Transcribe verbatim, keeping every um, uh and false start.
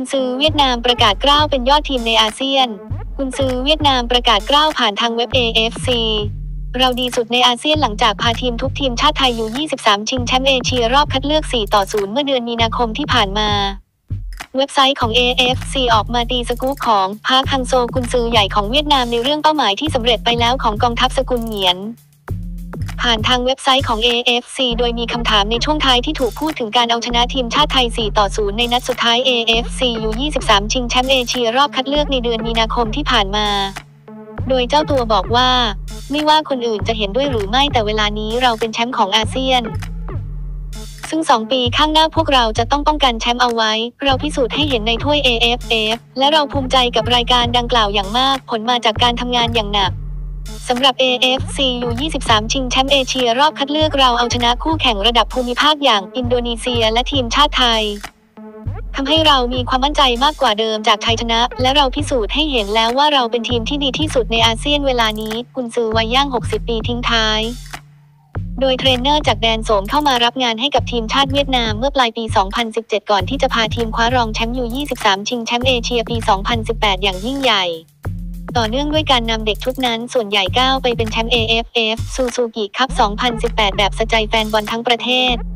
ญซือเวียดนามประกาศกล้าวเป็นยอดทีมในอาเซียนกุนซือเวียดนามประกาศกล้าวผ่านทางเว็บ เอ เอฟ ซี เราดีสุดในอาเซียนหลังจากพาทีมทุกทีมชาติไทยยูยี่สิบสามชิงแชมป์เอเชียรอบคัดเลือกสี่ต่อศูนย์เมื่อเดือนมีนาคมที่ผ่านมาเว็บไซต์ของ เอ เอฟ ซี ออกมาตีสกู๊ปของพาร์คฮังโซกุนซือใหญ่ของเวียดนามในเรื่องเป้าหมายที่สำเร็จไปแล้วของกองทัพสกุลเหงียนผ่านทางเว็บไซต์ของ เอ เอฟ ซี โดยมีคำถามในช่วงท้ายที่ถูกพูดถึงการเอาชนะทีมชาติไทยสี่ต่อศูนย์ในนัดสุดท้าย เอ เอฟ ซี ยูยี่สิบสามชิงแชมป์เอเชียรอบคัดเลือกในเดือนมีนาคมที่ผ่านมาโดยเจ้าตัวบอกว่าไม่ว่าคนอื่นจะเห็นด้วยหรือไม่แต่เวลานี้เราเป็นแชมป์ของอาเซียนซึ่งสองปีข้างหน้าพวกเราจะต้องป้องกันแชมป์เอาไว้เราพิสูจน์ให้เห็นในถ้วย เอ เอฟ เอฟ และเราภูมิใจกับรายการดังกล่าวอย่างมากผลมาจากการทำงานอย่างหนักสำหรับ เอ เอฟ ซี ยูยี่สิบสามชิงแชมป์เอเชียรอบคัดเลือกเราเอาชนะคู่แข่งระดับภูมิภาคอย่างอินโดนีเซียและทีมชาติไทยทำให้เรามีความมั่นใจมากกว่าเดิมจากชัยชนะและเราพิสูจน์ให้เห็นแล้วว่าเราเป็นทีมที่ดีที่สุดในอาเซียนเวลานี้กุนซือวัยย่างหกสิบปีทิ้งท้ายโดยเทรนเนอร์จากแดนโสมเข้ามารับงานให้กับทีมชาติเวียดนามเมื่อปลายปี สองพันสิบเจ็ด ก่อนที่จะพาทีมคว้ารองแชมป์ยูยี่สิบสามชิงแชมป์เอเชียปี สองพันสิบแปด อย่างยิ่งใหญ่ต่อเนื่องด้วยการนำเด็กชุดนั้นส่วนใหญ่ก้าวไปเป็นแชมป์ เอ เอฟ เอฟ ซูซูกิคัพ สองพันสิบแปด แบบสะใจแฟนบอลทั้งประเทศ